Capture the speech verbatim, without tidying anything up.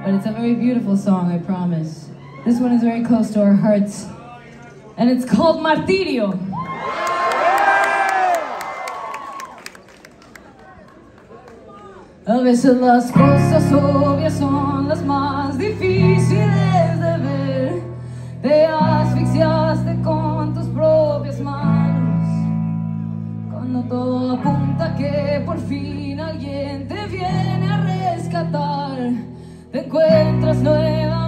but it's a very beautiful song, I promise. This one is very close to our hearts, and it's called Martirio. A veces las cosas obvias son las más difíciles de ver. Te asfixiaste con tus propias manos, cuando todo apunta que por fin alguien te viene a rescatar. Te encuentras nuevamente